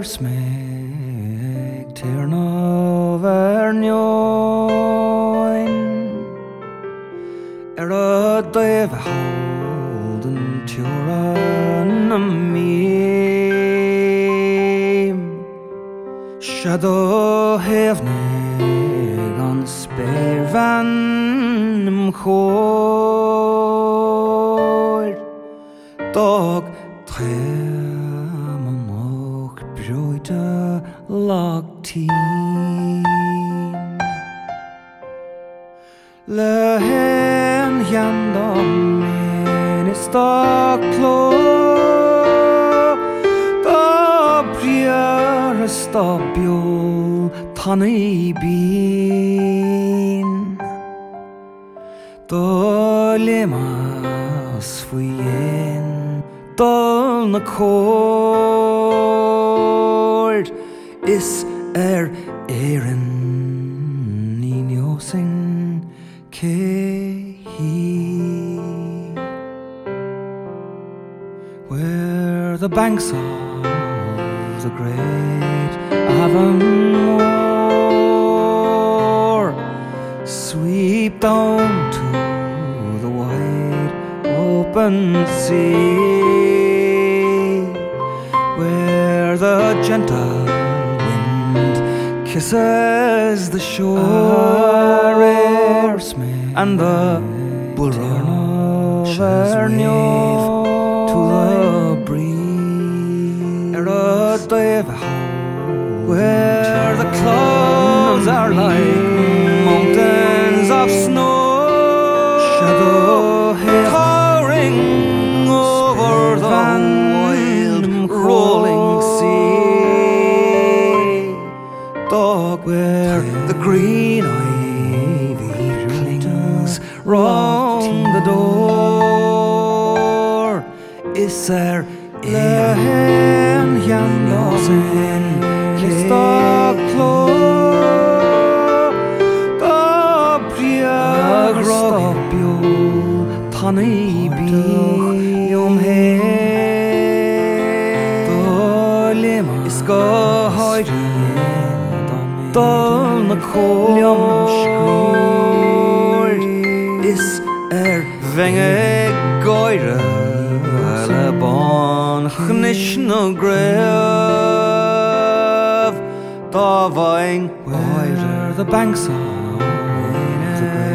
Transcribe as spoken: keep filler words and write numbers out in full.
smeg Tirn over njoin Er a døv holden Tjuran am mim Shadow hevnig on spare van mchor Dog trem amok brøyta lagtin Lehen jandam min i stakklå Da briar stabjol tann i bin Da lemas fuyen Dolna kord Is er erin I njosin kehi Where the banks of the great Avonmore Sweep down to the wide open sea Where the gentle wind kisses the shore And the bulrun wave to the breeze Where the clouds are like mountains of snow Shadow towering over the wild rolling sea Dog where the green ivy clings round the door Is there lehen jandåsen Kistakklå Da briar stabjo tann i biom he Da lema iska høyre Dolna kår Is er venge gøyre Eller ban chnishna grev Da vaing where the banks of the